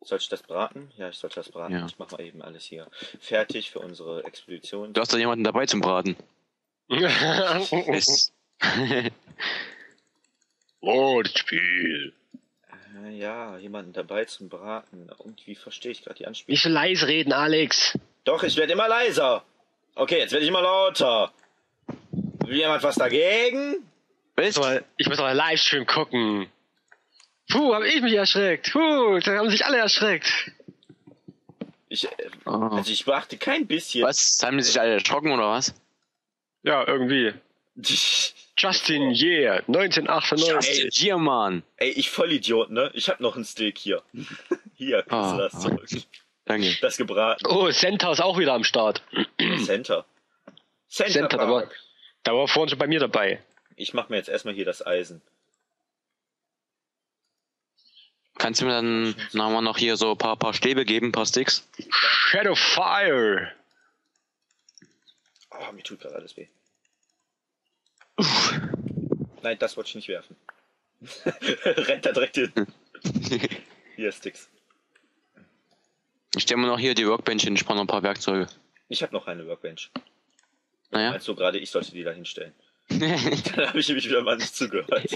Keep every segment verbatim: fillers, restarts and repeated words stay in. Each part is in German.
Soll ich das braten? Ja, ich sollte das braten. Ja. Ich mach mal eben alles hier fertig für unsere Expedition. Du hast da jemanden dabei zum Braten. Es- Wortspiel. Äh, ja, jemanden dabei zum Braten. Irgendwie verstehe ich gerade die Anspielung. Nicht so leise reden, Alex. Doch, ich werde immer leiser. Okay, jetzt werde ich immer lauter. Will jemand was dagegen? Bist? Aber ich muss auch einen Livestream gucken. Puh, hab ich mich erschreckt. Puh, da haben sich alle erschreckt. Ich, äh, Oh. also ich beachte kein bisschen. Was? Haben die sich alle erschrocken oder was? Ja, irgendwie. Justin Yeah, neunzehnhundertachtundneunzig. Hier, Mann. Ey, ich Vollidiot, ne? Ich hab noch ein Steak hier. Hier, kriegst Ah, du das ah. zurück. Danke. Das gebraten. Oh, Center ist auch wieder am Start. Center. Center, Center, da war, Park. da war vorhin schon bei mir dabei. Ich mach mir jetzt erstmal hier das Eisen. Kannst du mir dann nochmal noch hier so ein paar, paar Stäbe geben, ein paar Sticks? Shadowfire. Oh, mir tut gerade alles weh. Nein, das wollte ich nicht werfen. Rennt da direkt hin. Hier, Sticks. Ich stelle mir noch hier die Workbench hin, ich brauche noch ein paar Werkzeuge. Ich habe noch eine Workbench. Naja. Meinst du gerade, ich sollte die da hinstellen? Dann habe ich nämlich wieder mal nicht zugehört.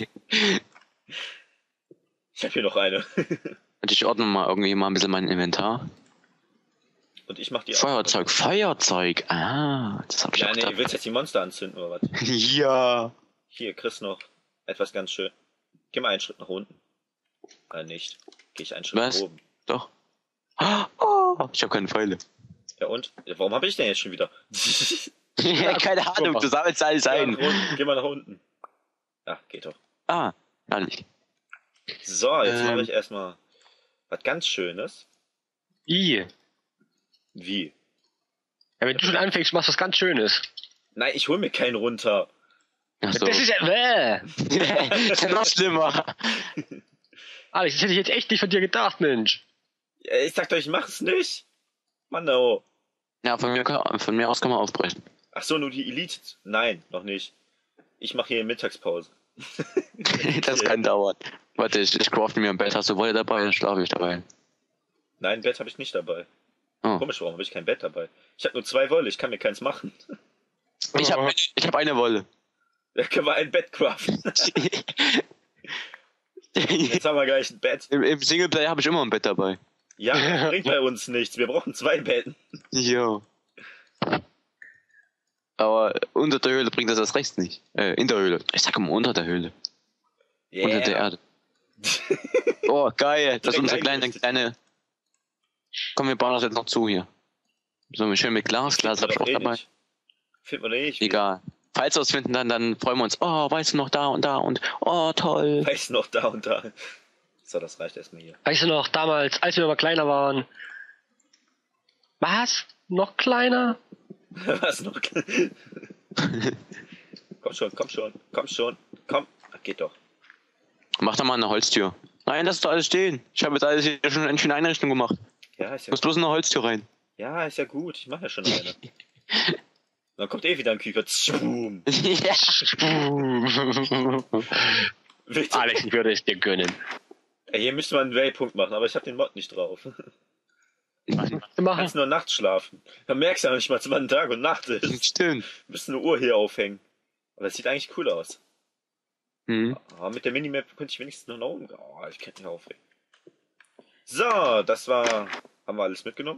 Ich habe hier noch eine. Und ich ordne mal irgendwie mal ein bisschen mein Inventar. Und ich mach die Feuerzeug, Feuerzeug. Ah, das hab ich Ja, auch nee, gedacht. willst du jetzt die Monster anzünden oder was? Ja. Hier, Chris noch etwas ganz schön. Geh mal einen Schritt nach unten. Äh, nicht. Geh ich einen Schritt Was? nach oben. Doch. Oh, ich habe keine Pfeile. Ja und? Warum habe ich denn jetzt schon wieder? Keine Ahnung, du sammelst alles Geh mal ein. nach unten. Geh mal nach unten. Ja, geht doch. Ah, ehrlich. So, jetzt Ähm. mache ich erstmal was ganz Schönes. I. Wie? Ja, wenn du schon anfängst, machst du was ganz Schönes. Nein, ich hol mir keinen runter. Achso. Das ist ja. Bäh. ist ja noch schlimmer. Alex, das hätte ich jetzt echt nicht von dir gedacht, Mensch. Ja, ich sag doch, ich mach's nicht. Mann, oh. Ja, von mir, kann- von mir aus kann man aufbrechen. Ach so, nur die Elite. Nein, noch nicht. Ich mache hier Mittagspause. Das kann dauern. Warte, ich, ich crafte mir ein Bett. Hast du Wolle dabei? Dann schlafe ich dabei. Nein, Bett habe ich nicht dabei. Oh. Komisch, warum habe ich kein Bett dabei? Ich habe nur zwei Wolle, ich kann mir keins machen. Ich habe ich hab eine Wolle. Da können wir ein Bett craften. Jetzt haben wir gleich ein Bett. Im, Im Singleplayer habe ich immer ein Bett dabei. Ja, bringt bei uns nichts. Wir brauchen zwei Betten. Jo. Aber unter der Höhle bringt das das rechts nicht. Äh, in der Höhle. Ich sag immer unter der Höhle. Yeah. Unter der Erde. Oh, geil. Das ist Direkt unsere kleine, eingerichtet. kleine... Komm, wir bauen das jetzt noch zu hier. So, schön mit Glas. Glas habe ich auch eh dabei. nicht. Findet man eh nicht. Egal. Falls wir es finden, dann, dann freuen wir uns. Oh, weißt du noch da und da und oh, toll. Weiß noch da und da. So, das reicht erstmal hier. Weißt du noch, damals, als wir mal kleiner waren. Was? Noch kleiner? Was noch? Komm schon, komm schon, komm schon, komm. Ach, geht doch. Mach doch mal eine Holztür. Nein, lass doch alles stehen. Ich habe jetzt alles hier schon in schöne Einrichtung gemacht. Ja, ist ja, Muss bloß eine Holztür rein. ja, ist ja gut. Ich mache ja schon eine. Dann kommt eh wieder ein Küker. Boom. Ja. Bitte. Alex, ich würde es dir gönnen. Ey, hier müsste man einen Waypunkt machen, aber ich habe den Mod nicht drauf. Machen. Kannst nur nachts schlafen. Dann merkst du ja nicht mal, wann Tag und Nacht ist. Stimmt. Du müsst eine Uhr hier aufhängen. Aber das sieht eigentlich cool aus. Hm. Aber mit der Minimap könnte ich wenigstens noch nach oben gehen. Oh, ich könnte mich aufregen. So, das war... Haben wir alles mitgenommen?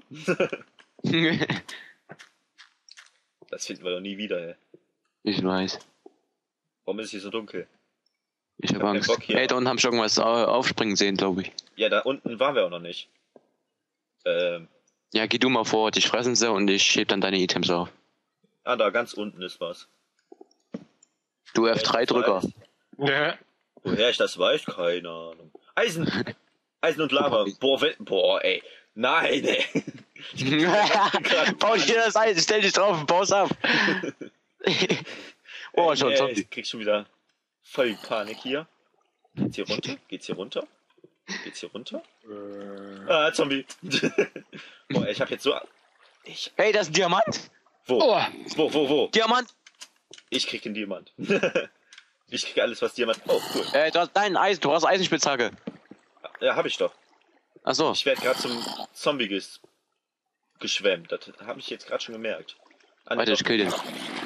Das finden wir doch nie wieder, ey. Ich weiß. Warum ist es hier so dunkel? Ich habe hab keinen Angst. Bock hier. Ey, da unten hab ich irgendwas au- aufspringen sehen, glaube ich. Ja, da unten waren wir auch noch nicht. Ähm, Ja, geh du mal vor, dich fressen sie und ich heb dann deine Items auf. ah, da ganz unten ist was. Du Woher F ich drei das Drücker. weiß? Ja. Woher ich das weiß? Keine Ahnung. Eisen! Eisen und Lava. Boah, wenn, boah, ey. Nein, ey. Bau dir das Eis, stell dich drauf und bau's ab. Oh, schon, ey, Zombie. ich krieg schon wieder voll Panik hier. Geht's hier runter? Geht's hier runter? Geht's hier runter? Ah, Zombie. Boah, ey, ich hab jetzt so... Ich... Hey, das ist ein Diamant. Wo? Oh. Wo, wo, wo? Diamant. Ich krieg den Diamant. Ich krieg alles, was Diamant... Oh, cool. Äh, du hast dein Eis, du hast Eisenspitzhacke. Ja, hab ich doch. Achso. Ich werde gerade zum Zombie ges geschwemmt. Das habe ich jetzt gerade schon gemerkt. An Warte, ich kill den.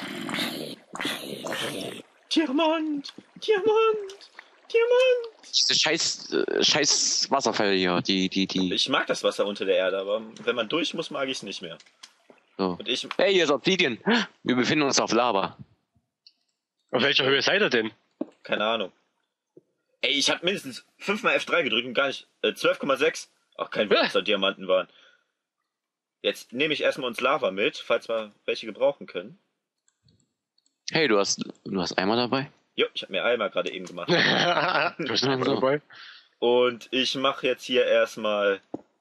Diamant! Diamant! Diamant! Diese scheiß, äh, scheiß Wasserfälle hier, die, die, die. Ich mag das Wasser unter der Erde, aber wenn man durch muss, mag ich es nicht mehr. So. Und ich. Hey, hier ist Obsidian. Wir befinden uns auf Lava. Auf welcher Höhe seid ihr denn? Keine Ahnung. Ey, ich habe mindestens fünfmal F drei gedrückt und gar nicht. Äh, zwölf Komma sechs. Ach, kein Wunder, dass da Diamanten waren. Jetzt nehme ich erstmal uns Lava mit, falls wir welche gebrauchen können. Hey, du hast, du hast Eimer dabei? Jo, ich habe mir Eimer gerade eben gemacht. Du hast einen So. dabei. Und ich mache jetzt hier erstmal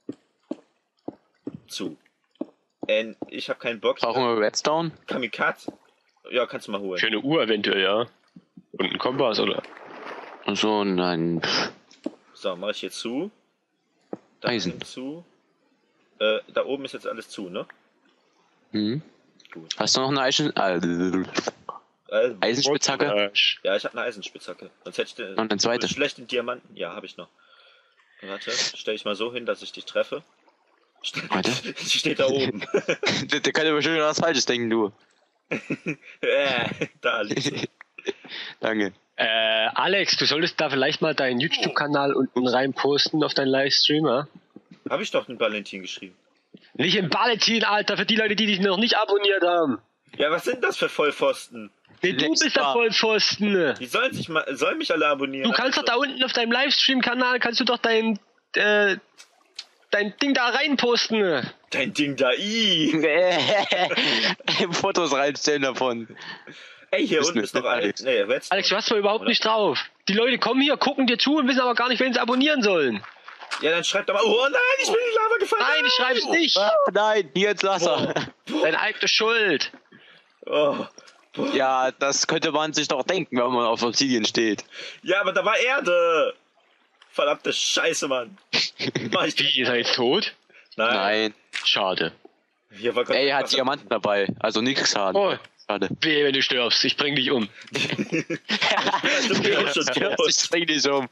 zu. Äh, ich habe keinen Bock. Brauchen wir Redstone? Kamikaze. Ja, kannst du mal holen. Für eine Uhr eventuell, ja. Und einen Kompass, oder? Und so, nein. Pff. So, mache ich hier zu. Da Eisen. hinten zu. Äh, da oben ist jetzt alles zu, ne? Hm. Gut. Hast du noch eine Eisen, äh, Äh, Eisenspitzhacke? Äh, ja, ich habe eine Eisenspitzhacke. Sonst hätte ich den, Und eine zweite. schlechten Diamanten. Ja, habe ich noch. Warte, stelle ich mal so hin, dass ich dich treffe. Warte. Sie steht da oben. der, der kann ja bestimmt was Falsches denken, du. äh, da liegt sie. Danke. Äh, Alex, du solltest da vielleicht mal deinen YouTube-Kanal unten rein posten auf deinen Livestream, ja? Habe ich doch einen Valentin geschrieben. Nicht im Valentin, Alter, für die Leute, die dich noch nicht abonniert haben. Ja, was sind das für Vollpfosten? Nee, du Lex bist der war- Vollpfosten. Die sollen sich mal, sollen mich alle abonnieren. Du kannst doch da Also, unten auf deinem Livestream-Kanal, kannst du doch dein, äh, dein Ding da reinposten. Dein Ding da, i. Fotos reinstellen davon. Ey, hier Bist unten du ist noch nicht ein. Alex? Nee, Redstone. Alex, du hast mal überhaupt Oder? nicht drauf. Die Leute kommen hier, gucken dir zu und wissen aber gar nicht, wen sie abonnieren sollen. Ja, dann schreib doch mal. Oh nein, ich bin in die Lava gefallen. Nein, ich schreib's nicht. Ah, nein, hier ins Wasser. Deine eigene Schuld. Oh. Ja, das könnte man sich doch denken, wenn man auf Obsidian steht. Ja, aber da war Erde. Verdammte Scheiße, Mann. Mach ich Wie, ihr seid jetzt tot? Nein. Nein. Schade. Hier war Ey, er hat Wasser. Diamanten dabei. Also nix Schaden. Oh, Schade. wehe, wenn du stirbst. Ich bring dich um. Du bist auch schon tot. Ich bring dich um.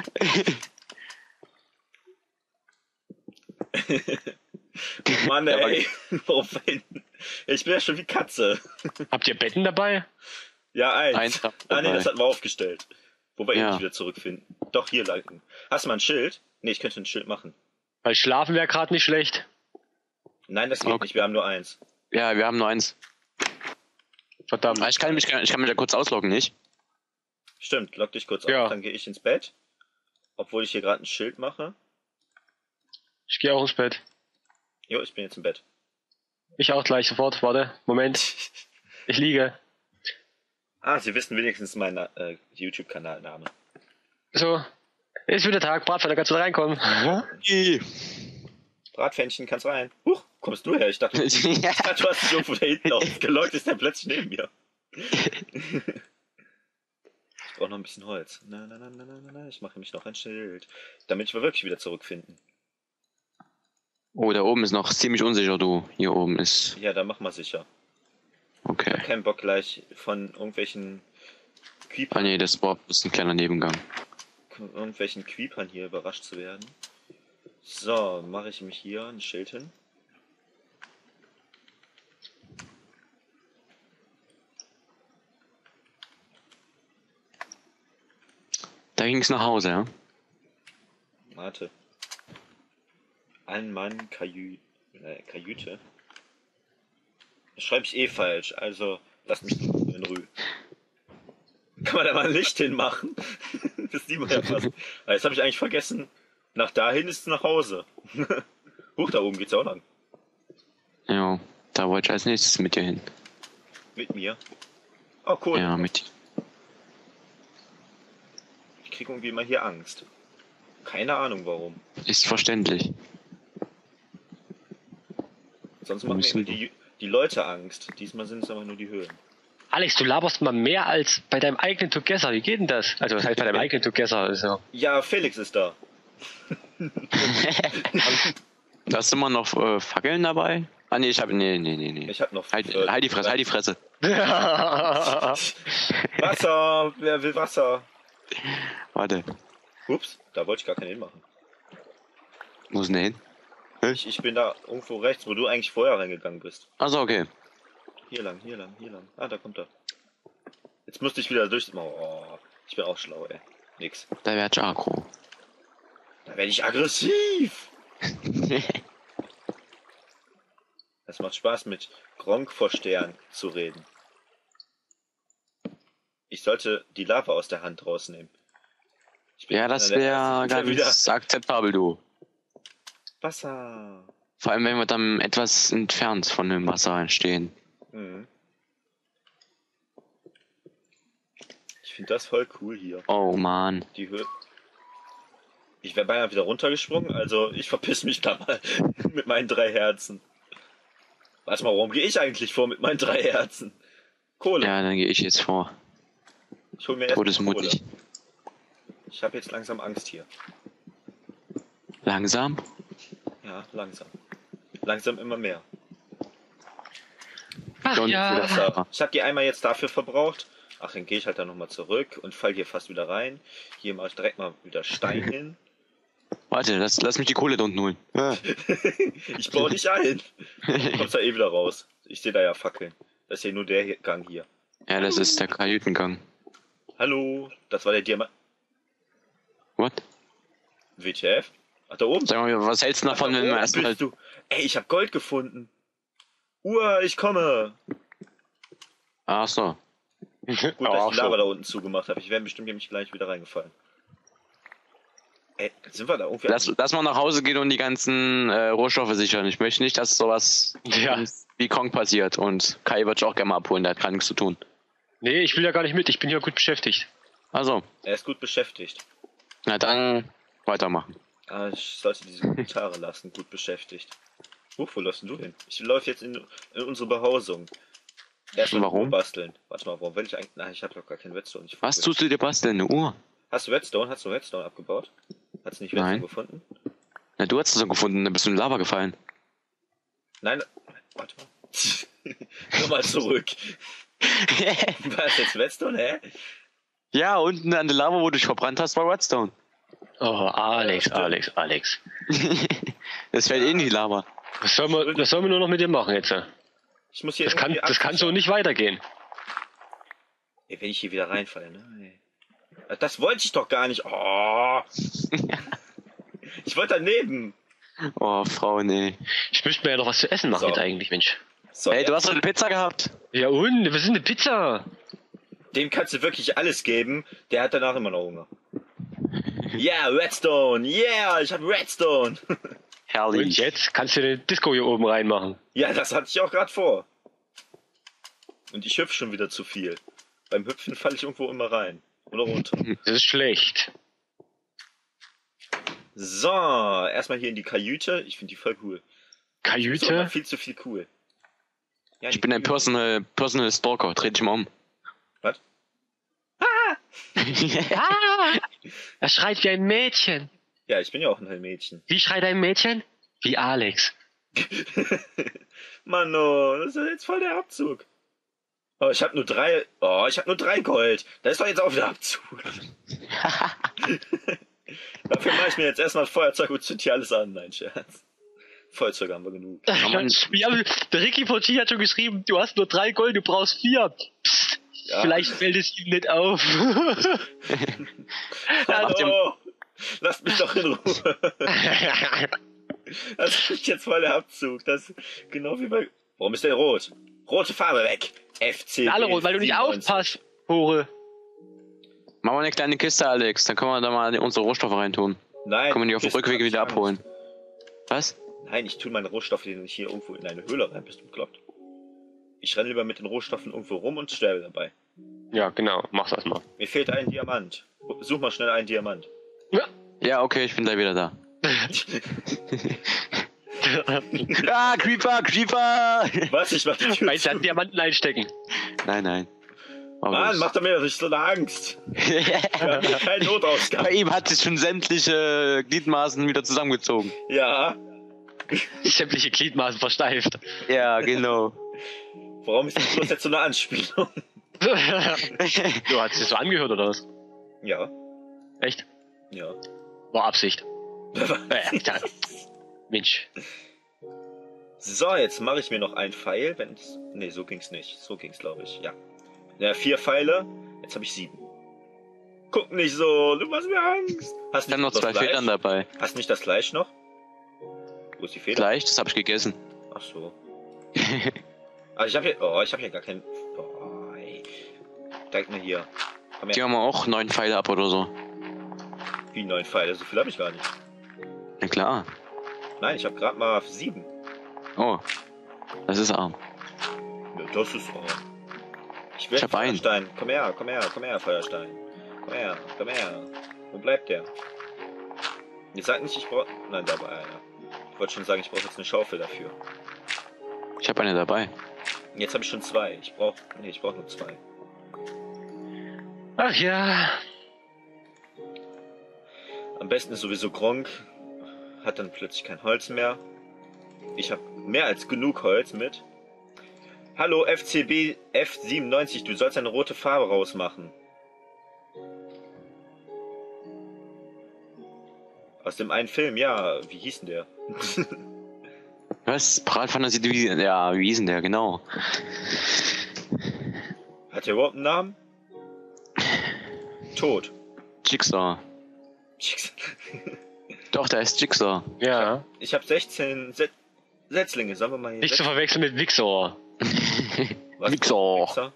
Mann, Ja, ey. Warum denn? Ich bin ja schon wie Katze. Habt ihr Betten dabei? Ja, eins. Eins hab ich ah, nee, dabei. das hatten wir aufgestellt. Wo wir eh Ja. nicht wieder zurückfinden. Doch, hier lang. Hast du mal ein Schild? Nee, ich könnte ein Schild machen. Weil schlafen wäre gerade nicht schlecht. Nein, das geht Okay. nicht. Wir haben nur eins. Ja, wir haben nur eins. Verdammt. Ah, Ich kann mich, ich kann mich da kurz ausloggen, nicht? Stimmt, log dich kurz Ja. auf. Dann gehe ich ins Bett. Obwohl ich hier gerade ein Schild mache. Ich gehe auch ins Bett. Jo, ich bin jetzt im Bett. Ich auch gleich sofort. Warte, Moment. Ich liege. Ah, Sie wissen wenigstens meinen äh, YouTube-Kanalname. So. Ist wieder Tag, Bratpfanne, kannst du da reinkommen? Bratpfännchen, kannst rein. Huch, kommst du her? Ich dachte, ich Ja. dachte, du hast dich irgendwo da hinten ausgeloggt, ist der plötzlich neben mir. Ich brauche noch ein bisschen Holz. Na, na, na, na, na, na, na, ich mache mich noch ein Schild. Damit wir wirklich wieder zurückfinden. Oh, da oben ist noch ziemlich unsicher, du. Hier oben ist. Ja, dann mach mal sicher. Okay. Kein Bock gleich von irgendwelchen Ah Creepern, nee, das war bloß ein kleiner Nebengang. irgendwelchen Creepern hier überrascht zu werden. So, mache ich mich hier ein Schild hin. Da ging's nach Hause, ja? Warte. Ein Mann Kajü äh, Kajüte. Das schreibe ich eh falsch, also lass mich in Ruhe. Kann man da mal ein Licht hinmachen? Das sieht man ja fast. Aber jetzt habe ich eigentlich vergessen. Nach dahin ist es nach Hause. Huch, da oben geht's auch lang. Ja, da wollte ich als nächstes mit dir hin. Mit mir. Oh, cool. Ja, mit dir. Ich kriege irgendwie immer hier Angst. Keine Ahnung warum. Ist verständlich. Sonst machen mir immer die, die Leute Angst. Diesmal sind es aber nur die Höhlen. Alex, du laberst mal mehr als bei deinem eigenen Together. Wie geht denn das? Also, was heißt bei deinem eigenen Together? Also, Ja, Felix ist da. Hast du immer noch äh, Fackeln dabei? Ah nee, ich hab. Nee, nee, nee, nee. Ich hab noch. Halt, äh, halt die Fresse, halt die Fresse. Wasser! Wer will Wasser? Warte. Ups, da wollte ich gar keinen hinmachen. Wo ist denn der hin? Ich, ich bin da irgendwo rechts, wo du eigentlich vorher reingegangen bist. Achso, okay. Hier lang, hier lang, hier lang. Ah, da kommt er. Jetzt musste ich wieder durch... Oh, ich bin auch schlau, ey. Nix. Da wäre Jakro. Da werde ich aggressiv. Es macht Spaß, mit Gronk vor Stern zu reden. Ich sollte die Lava aus der Hand rausnehmen. Ich bin Ja, das einer der wäre Ersten, der ganz wieder akzeptabel, du. Wasser. Vor allem, wenn wir dann etwas entfernt von dem Wasser entstehen. Mhm. Ich finde das voll cool hier. Oh man. Die Höhe. Ich wäre beinahe wieder runtergesprungen, also ich verpiss mich da mal mit meinen drei Herzen. Warte mal, warum gehe ich eigentlich vor mit meinen drei Herzen? Kohle. Ja, dann gehe ich jetzt vor. Ich hol mir erst Todesmutig. Kohle. Ich habe jetzt langsam Angst hier. Langsam? Ja, langsam. Langsam immer mehr. Ach Schon ja. wieder. So, ich habe die einmal jetzt dafür verbraucht. Ach, dann gehe ich halt dann nochmal zurück und fall hier fast wieder rein. Hier mache ich direkt mal wieder Stein hin. Warte, lass, lass mich die Kohle da unten holen. Ja. Ich baue dich ein. Du kommst da eh wieder raus. Ich sehe da ja Fackeln. Das ist ja nur der hier- Gang hier. Ja, das ist der Kajütengang. Hallo, das war der Diamant. What? W T F? Ach, da oben. Sag mal, was hältst du Ach, davon, da wenn wir oben erstmal... bist du. Ey, ich habe Gold gefunden. Uah, ich komme. Ach so. Gut, Aber dass ich auch die Lava so. da unten zugemacht habe. Ich wäre bestimmt nämlich gleich wieder reingefallen. Ey, sind wir da irgendwie... Lass, lass mal nach Hause gehen und die ganzen äh, Rohstoffe sichern. Ich möchte nicht, dass sowas Ja. wie Kong passiert. Und Kai wird sich auch gerne mal abholen, der hat gar nichts zu tun. Nee, ich will ja gar nicht mit, ich bin hier gut beschäftigt. Also, Er ist gut beschäftigt. na dann weitermachen. Ah, ich sollte diese Gitarre lassen, gut beschäftigt. Huch, wo läufst denn du hin? Ich laufe jetzt in, in unsere Behausung. Erstmal Warum? Uhr basteln. Warte mal, warum will ich eigentlich... Nein, ich habe doch gar keinen Redstone. Ich Was tust du dir basteln, eine Uhr? Hast du Redstone? Hast du Redstone abgebaut? Hast du nicht Redstone Nein. gefunden? Na, du hast es so gefunden, da bist du in Lava gefallen. Nein, warte mal. Nochmal zurück. War das jetzt Redstone, hä? Ja, unten an der Lava, wo du dich verbrannt hast, war Redstone. Oh, Alex, stimmt. Alex, Alex. Das fällt eh in die Lava. Was sollen wir, was sollen wir nur noch mit dir machen jetzt? Ich muss hier Das kann, irgendwie das kann so absichern. nicht weitergehen. Ey, wenn ich hier wieder reinfalle, ne? Ey. Das wollte ich doch gar nicht. Oh. Ich wollte daneben. Oh, Frau, nee. Ich möchte mir ja noch was zu essen machen So. jetzt eigentlich, Mensch. So, Oh, Hey, du ja. hast doch eine Pizza gehabt. Ja und? Was ist eine Pizza? Dem kannst du wirklich alles geben. Der hat danach immer noch Hunger. Yeah, Redstone. Yeah, ich hab Redstone. Und Herrlich. jetzt kannst du den Disco hier oben reinmachen. Ja, das hatte ich auch gerade vor. Und ich hüpfe schon wieder zu viel. Beim Hüpfen falle ich irgendwo immer rein. Oder runter. Das ist schlecht. So, erstmal hier in die Kajüte. Ich finde die voll cool. Das ist aber Kajüte? viel zu viel cool. Ja, Ich die bin ein Kajüte. Personal, Personal Stalker. Dreh dich mal um. Was? Ah! Er schreit wie ein Mädchen. Ja, ich bin ja auch ein Mädchen. Wie schreit ein Mädchen? Wie Alex. Mano, das ist jetzt voll der Abzug. Oh, ich habe nur drei. Oh, ich habe nur drei Gold. Da ist doch jetzt auch wieder Abzug. Dafür mache ich mir jetzt erstmal Feuerzeug und zünd hier alles an. Nein, Scherz. Feuerzeug haben wir genug. man- Wir haben, der Ricky von T hat schon geschrieben, du hast nur drei Gold, du brauchst vier. Psst, Ja. vielleicht fällt es ihm nicht auf. Hallo! Lasst mich doch in Ruhe. Das ist jetzt voll der Abzug. Das ist genau wie bei. Warum ist der rot? Rote Farbe weg. F C. Alle rot, weil du nicht aufpasst, Hure. Mach mal eine kleine Kiste, Alex. Dann können wir da mal unsere Rohstoffe reintun. Nein. Können wir die auf dem Kisten Rückweg hab ich wieder Angst. abholen. Was? Nein, ich tue meine Rohstoffe nicht hier irgendwo in eine Höhle rein. Bist du bekloppt? Ich renne lieber mit den Rohstoffen irgendwo rum und sterbe dabei. Ja, genau, mach das mal. Mir fehlt ein Diamant. Such mal schnell einen Diamant. Ja, okay, ich bin da wieder da. Ah, Creeper, Creeper! Was? Ich mach die Tür Meinst du, zu. hat Diamanten einstecken? Nein, nein. Aber Mann, das- macht er mir doch nicht so eine Angst. Wir haben hier keinen Notausgang. Bei ihm hat sich schon sämtliche Gliedmaßen wieder zusammengezogen. Ja. Sämtliche Gliedmaßen versteift. Ja, genau. Warum ist das bloß jetzt so eine Anspielung? Du hast es so angehört, oder was? Ja. Echt? Ja. War Absicht. Äh, ja. Mensch. So, jetzt mache ich mir noch einen Pfeil, wenn's. Ne, so ging's nicht. So ging's, glaube ich. Ja. Ja, vier Pfeile. Jetzt habe ich sieben. Guck nicht so, du machst mir Angst. Hast Ich habe nicht noch das zwei Fleisch? Federn dabei. Hast nicht das Fleisch noch? Wo ist die Feder? Fleisch, das habe ich gegessen. Ach so. Also ich habe hier. Oh, ich habe hier gar keinen. Oh, ey. Zeig mir hier. Komm Die her. haben wir auch neun Pfeile ab oder so. Wie neun Pfeile? So viel habe ich gar nicht. Na klar. Nein, ich habe gerade mal sieben. Oh. Das ist arm. Ja, das ist. Oh. Ich will Ich hab einen. Feuerstein. Komm her, komm her, komm her, Feuerstein. Komm her, komm her. Wo bleibt der? Jetzt sag nicht, ich brauche. Nein, da war einer. Ich wollte schon sagen, ich brauche jetzt eine Schaufel dafür. Ich habe eine dabei. Jetzt habe ich schon zwei. Ich brauche. Nee, ich brauche nur zwei. Ach ja. Am besten ist sowieso Gronk. Hat dann plötzlich kein Holz mehr. Ich habe mehr als genug Holz mit. Hallo F C B F siebenundneunzig, du sollst eine rote Farbe rausmachen. Aus dem einen Film, ja. Wie hieß denn der? Was? Bratfantasie Division. Ja, wie hieß denn der? Genau. Hat der überhaupt einen Namen? Tot. Jigsaw. Doch, der ist Jigsaw. Ja. Ich habe sechzehn Set Setzlinge, sagen wir mal hier. Nicht zu verwechseln mit Vixor. Was? Jigsaw. Mixer?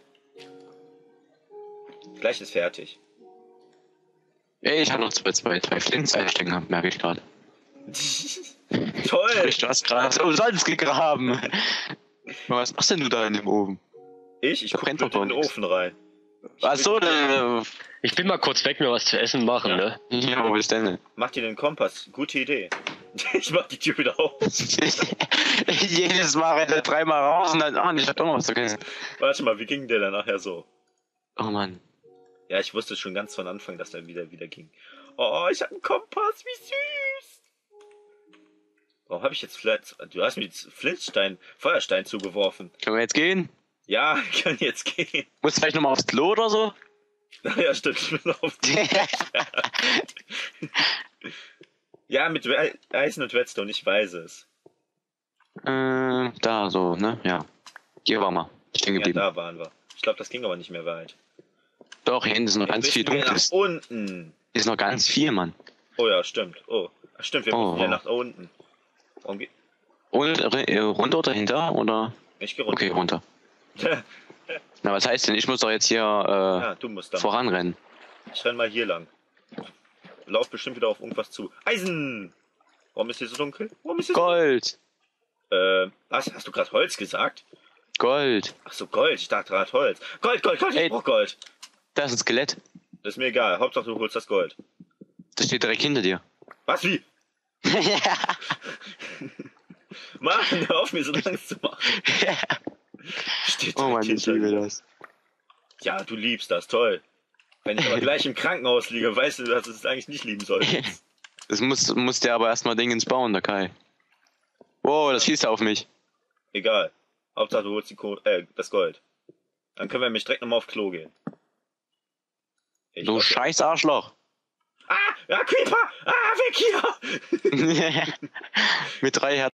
Gleich ist fertig. Ey, ich habe noch zwei, zwei, zwei Flints einstecken, merke ich gerade. Toll! Sprich, du hast gerade umsonst gegraben. Was machst denn du da in dem Ofen? Ich? Ich Da guck brennt bitte doch in den nichts. Ofen rein. Ach so, dann. Ich bin mal kurz weg, mir was zu essen machen, Ja. ne? Ja, wo ist denn? Mach dir den Kompass. Gute Idee. Ich mach die Tür wieder auf. Jedes Mal rennt er dreimal raus und dann, ah, ich hab doch noch was vergessen. Warte mal, wie ging der dann nachher so? Oh Mann. Ja, ich wusste schon ganz von Anfang, dass er wieder wieder ging. Oh, ich hab einen Kompass, wie süß! Warum habe ich jetzt Flint? Du hast mir jetzt Flintstein, Feuerstein zugeworfen. Können wir jetzt gehen? Ja, kann jetzt gehen. Muss vielleicht nochmal aufs Klo oder so? Ja, stimmt, ich bin auf die. Ja, mit We- Eisen und Redstone, ich weiß es. äh, da so, ne? Ja. Hier war mal. Stehen Ja, geblieben. da waren wir. Ich glaube, das ging aber nicht mehr weit. Doch, hier hinten ist noch ganz Ein viel bisschen mehr Dunkles. nach unten. Hier ist noch ganz viel, Mann. Oh ja, stimmt. Oh, Ach, stimmt, wir Oh, müssen hier oh. nach unten. Warum geht... Und äh, runter oder hinter? Oder? Ich geh runter. Okay, runter. Na, was heißt denn? Ich muss doch jetzt hier Ja, äh, du musst da. voranrennen. Ich renn mal hier lang. Lauf bestimmt wieder auf irgendwas zu. Eisen! Warum ist hier so dunkel? Warum ist hier so... Gold! Äh, was? Hast du gerade Holz gesagt? Gold! Ach so, Gold. Ich dachte gerade Holz. Gold, Gold, Gold. Ich Ey. brauch Gold. Da ist ein Skelett. Das ist mir egal. Hauptsache du holst das Gold. Das steht direkt hinter dir. Was, wie? Mann, hör auf mir so Angst zu machen. Steht Oh Mann, direkt ich hinter liebe dir. das. Ja, du liebst das, toll. Wenn ich aber gleich im Krankenhaus liege, weißt du, dass du es eigentlich nicht lieben solltest. Das muss, muss der aber erstmal Ding ins Bauen, der Kai. Wow, das schießt auf mich. Egal. Hauptsache du holst die Ko äh, das Gold. Dann können wir nämlich direkt nochmal auf Klo gehen. Ich Du weiß- scheiß Arschloch. Ah! Ja, Creeper! Ah, weg hier! Mit drei Herzen.